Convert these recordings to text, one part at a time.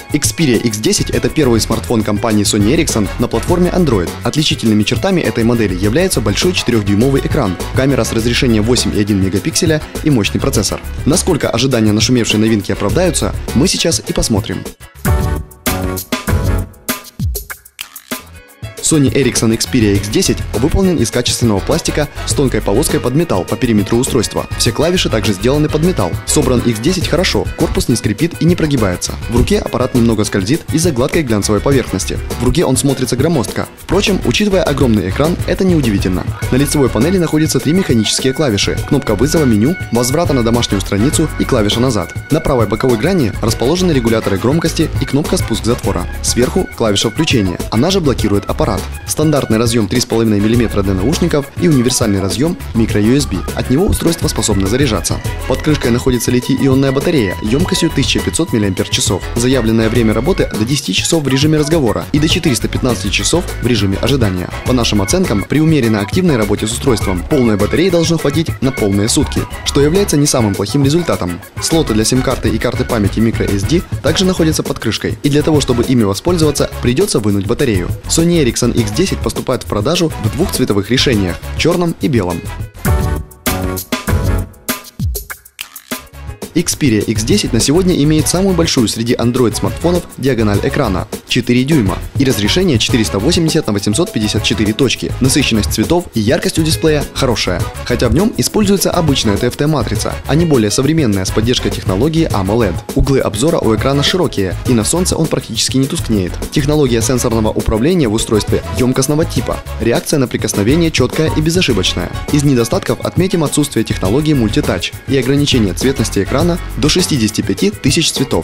Xperia X10 – это первый смартфон компании Sony Ericsson на платформе Android. Отличительными чертами этой модели является большой 4-дюймовый экран, камера с разрешением 8,1 мегапикселя и мощный процессор. Насколько ожидания нашумевшей новинки оправдаются, мы сейчас и посмотрим. Sony Ericsson Xperia X10 выполнен из качественного пластика с тонкой полоской под металл по периметру устройства. Все клавиши также сделаны под металл. Собран X10 хорошо, корпус не скрипит и не прогибается. В руке аппарат немного скользит из-за гладкой глянцевой поверхности. В руке он смотрится громоздко. Впрочем, учитывая огромный экран, это неудивительно. На лицевой панели находятся 3 механические клавиши: кнопка вызова меню, возврата на домашнюю страницу и клавиша назад. На правой боковой грани расположены регуляторы громкости и кнопка спуск затвора. Сверху клавиша включения, она же блокирует аппарат. Стандартный разъем 3,5 мм для наушников и универсальный разъем microUSB. От него устройство способно заряжаться. Под крышкой находится литий-ионная батарея емкостью 1500 мАч. Заявленное время работы до 10 часов в режиме разговора и до 415 часов в режиме ожидания. По нашим оценкам, при умеренно активной работе с устройством полной батареи должно хватить на полные сутки, что является не самым плохим результатом. Слоты для сим-карты и карты памяти microSD также находятся под крышкой, и для того, чтобы ими воспользоваться, придется вынуть батарею. Sony Ericsson X10 поступает в продажу в двух цветовых решениях – черном и белом. Xperia X10 на сегодня имеет самую большую среди Android-смартфонов диагональ экрана – 4 дюйма и разрешение 480 на 854 точки. Насыщенность цветов и яркость у дисплея хорошая, хотя в нем используется обычная TFT-матрица, а не более современная с поддержкой технологии AMOLED. Углы обзора у экрана широкие, и на солнце он практически не тускнеет. Технология сенсорного управления в устройстве емкостного типа. Реакция на прикосновение четкая и безошибочная. Из недостатков отметим отсутствие технологии мультитач и ограничение цветности экрана до 65 тысяч цветов.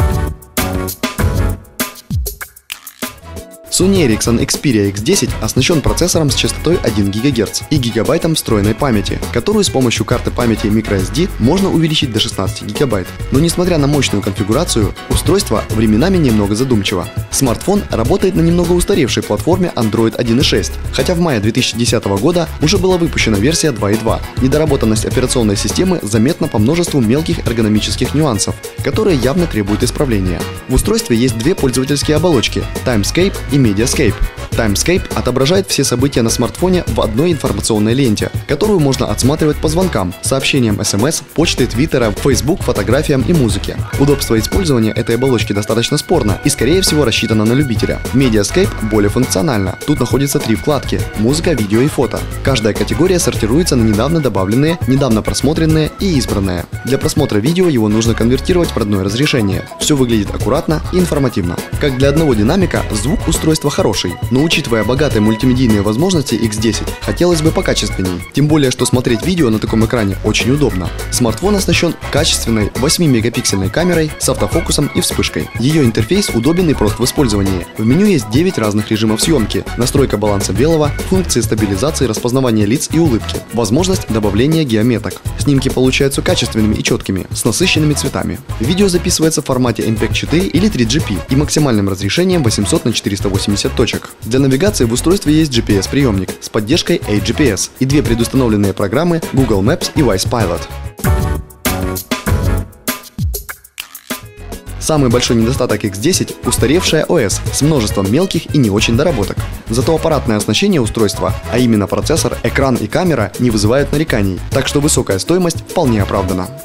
Sony Ericsson Xperia X10 оснащен процессором с частотой 1 ГГц и гигабайтом встроенной памяти, которую с помощью карты памяти microSD можно увеличить до 16 ГБ. Но несмотря на мощную конфигурацию, устройство временами немного задумчиво. Смартфон работает на немного устаревшей платформе Android 1.6, хотя в мае 2010 года уже была выпущена версия 2.2. Недоработанность операционной системы заметна по множеству мелких эргономических нюансов, которые явно требуют исправления. В устройстве есть две пользовательские оболочки – Timescape и Mediascape. Timescape отображает все события на смартфоне в одной информационной ленте, которую можно отсматривать по звонкам, сообщениям SMS, почте, Твиттера, Facebook, фотографиям и музыке. Удобство использования этой оболочки достаточно спорно и, скорее всего, рассчитано на любителя. Mediascape более функционально. Тут находится 3 вкладки – музыка, видео и фото. Каждая категория сортируется на недавно добавленные, недавно просмотренные и избранные. Для просмотра видео его нужно конвертировать в родное разрешение. Все выглядит аккуратно и информативно. Как для одного динамика, звук устройства хороший, но учитывая богатые мультимедийные возможности X10, хотелось бы покачественней. Тем более, что смотреть видео на таком экране очень удобно. Смартфон оснащен качественной 8-мегапиксельной камерой с автофокусом и вспышкой. Ее интерфейс удобен и прост в использовании. В меню есть 9 разных режимов съемки, настройка баланса белого, функции стабилизации, распознавания лиц и улыбки, возможность добавления геометок. Снимки получаются качественными и четкими, с насыщенными цветами. Видео записывается в формате MPEG 4 или 3GP и максимальным разрешением 800 на 480 точек. Для навигации в устройстве есть GPS-приемник с поддержкой AGPS и 2 предустановленные программы Google Maps и Wise Pilot. Самый большой недостаток X10 – устаревшая ОС с множеством мелких и не очень доработок. Зато аппаратное оснащение устройства, а именно процессор, экран и камера, не вызывают нареканий, так что высокая стоимость вполне оправдана.